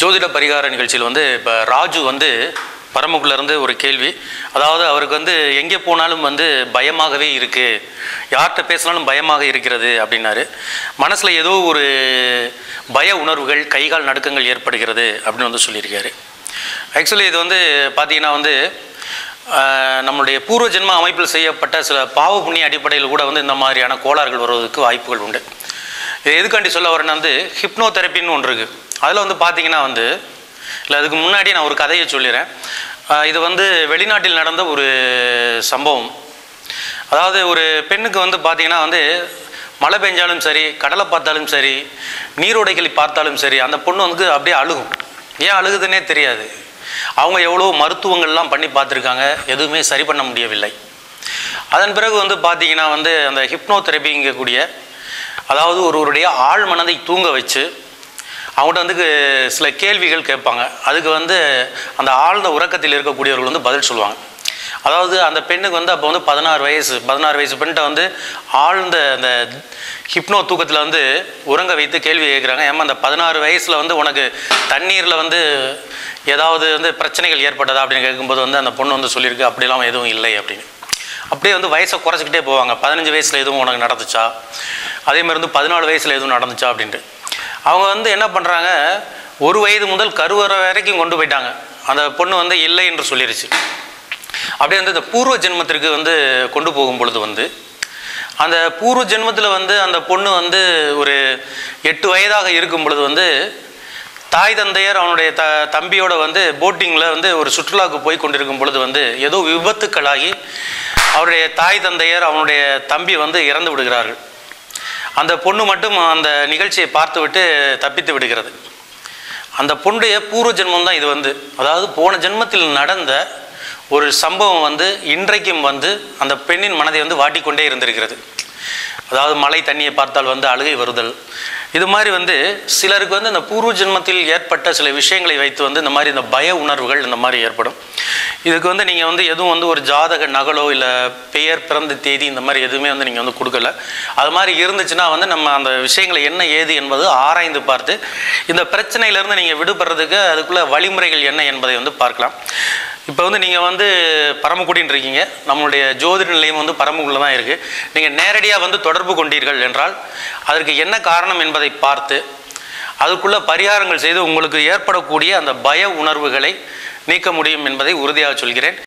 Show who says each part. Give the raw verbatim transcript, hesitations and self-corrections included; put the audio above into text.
Speaker 1: ஜோதிட பரிகார நிகழ்ச்சியில் வந்து இப்போ ராஜு வந்து பரமக்குள்ளேருந்து ஒரு கேள்வி. அதாவது அவருக்கு வந்து எங்கே போனாலும் வந்து பயமாகவே இருக்குது, யார்கிட்ட பேசினாலும் பயமாக இருக்கிறது அப்படின்னாரு. மனசில் ஏதோ ஒரு பய உணர்வுகள், கைகால் நடுக்கங்கள் ஏற்படுகிறது அப்படின்னு வந்து சொல்லியிருக்காரு. ஆக்சுவலி இது வந்து பார்த்திங்கன்னா வந்து நம்மளுடைய பூர்வ ஜென்ம அமைப்பில் செய்யப்பட்ட சில பாவ புண்ணிய அடிப்படையில் கூட வந்து இந்த மாதிரியான கோளாறுகள் வருவதற்கு வாய்ப்புகள் உண்டு. இது எதுக்காண்டி சொல்ல வரேன்னா வந்து ஹிப்னோ தெரப்பின்னு ஒன்று இருக்குது. அதில் வந்து பார்த்திங்கன்னா வந்து இல்லை அதுக்கு முன்னாடி நான் ஒரு கதையை சொல்லிடுறேன். இது வந்து வெளிநாட்டில் நடந்த ஒரு சம்பவம். அதாவது ஒரு பெண்ணுக்கு வந்து பார்த்திங்கன்னா வந்து மழை பெஞ்சாலும் சரி, கடலை பார்த்தாலும் சரி, நீரோடைகளை பார்த்தாலும் சரி, அந்த பொண்ணு வந்து அப்படியே அழுகும். ஏன் அழுகுதுன்னே தெரியாது. அவங்க எவ்வளோ மருத்துவங்கள்லாம் பண்ணி பார்த்துருக்காங்க, எதுவுமே சரி பண்ண முடியவில்லை. அதன் பிறகு வந்து பார்த்திங்கன்னா வந்து அந்த ஹிப்னோ தெரப்பிங்கக்கூடிய, அதாவது ஒருவருடைய ஆழ் மனதை தூங்க வச்சு அவங்கள்ட்ட வந்து சில கேள்விகள் கேட்பாங்க. அதுக்கு வந்து அந்த ஆழ்ந்த உறக்கத்தில் இருக்கக்கூடியவர்கள் வந்து பதில் சொல்லுவாங்க. அதாவது அந்த பெண்ணுக்கு வந்து அப்போ வந்து பதினாறு வயசு பதினாறு வயசு பெண்கிட்ட வந்து ஆழ்ந்த அந்த ஹிப்னோ தூக்கத்தில் வந்து உறங்க வைத்து கேள்வி கேட்குறாங்க. ஏமா அந்த பதினாறு வயசில் வந்து உனக்கு தண்ணீரில் வந்து ஏதாவது வந்து பிரச்சனைகள் ஏற்பட்டதா அப்படின்னு கேட்கும்போது வந்து அந்த பொண்ணு வந்து சொல்லியிருக்கு, அப்படிலாம் எதுவும் இல்லை அப்படின்னு. அப்படியே வந்து வயசை குறைச்சிக்கிட்டே போவாங்க. பதினஞ்சு வயசில் எதுவும் உனக்கு நடந்துச்சா, அதே மாதிரி வந்து பதினாலு வயசில் எதுவும் நடந்துச்சா அப்படின்ட்டு. அவங்க வந்து என்ன பண்ணுறாங்க, ஒரு வயது முதல் கருவறை வரைக்கும் கொண்டு போயிட்டாங்க. அந்த பொண்ணு வந்து இல்லை என்று சொல்லிருச்சு. அப்படியே வந்து இந்த பூர்வ ஜென்மத்திற்கு வந்து கொண்டு போகும் பொழுது வந்து அந்த பூர்வ ஜென்மத்தில் வந்து அந்த பொண்ணு வந்து ஒரு எட்டு வயதாக இருக்கும் பொழுது வந்து தாய் தந்தையர் அவனுடைய த தம்பியோட வந்து போட்டிங்கில் வந்து ஒரு சுற்றுலாவுக்கு போய் கொண்டிருக்கும் பொழுது வந்து ஏதோ விபத்துக்களாகி அவருடைய தாய் தந்தையர் அவனுடைய தம்பி வந்து இறந்து விடுகிறார்கள். அந்த பொண்ணு மட்டும் அந்த நிகழ்ச்சியை பார்த்து விட்டு தப்பித்து விடுகிறது. அந்த பொண்ணுடைய பூர்வ ஜென்மம் தான் இது வந்து. அதாவது போன ஜென்மத்தில் நடந்த ஒரு சம்பவம் வந்து இன்றைக்கும் வந்து அந்த பெண்ணின் மனதை வந்து வாட்டிக்கொண்டே இருந்திருக்கிறது. அதாவது மழை தண்ணியை பார்த்தால் வந்து அழுகை வருதல், இது மாதிரி வந்து சிலருக்கு வந்து இந்த பூர்வ ஜென்மத்தில் ஏற்பட்ட சில விஷயங்களை வைத்து வந்து இந்த மாதிரி இந்த பய உணர்வுகள் இந்த மாதிரி ஏற்படும். இதுக்கு வந்து நீங்கள் வந்து எதுவும் வந்து ஒரு ஜாதக நகலோ இல்லை பெயர், பிறந்த தேதி இந்த மாதிரி எதுவுமே வந்து நீங்கள் வந்து கொடுக்கல. அது மாதிரி இருந்துச்சுன்னா வந்து நம்ம அந்த விஷயங்களை என்ன ஏது என்பது ஆராய்ந்து பார்த்து இந்த பிரச்சனையிலேருந்து நீங்கள் விடுபடுறதுக்கு அதுக்குள்ள வழிமுறைகள் என்ன என்பதை வந்து பார்க்கலாம். இப்போ வந்து நீங்கள் வந்து பரமக்குடின்னு இருக்கீங்க, நம்மளுடைய ஜோதிட நிலையம் வந்து பரமக்குடியில் தான் இருக்குது. நீங்கள் நேரடியாக வந்து தொடர்பு கொண்டீர்கள் என்றால் அதற்கு என்ன காரணம் என்பதை பார்த்து அதுக்குள்ள பரிகாரங்கள் செய்து உங்களுக்கு ஏற்படக்கூடிய அந்த பய உணர்வுகளை நீக்க முடியும் என்பதை உறுதியாக சொல்கிறேன்.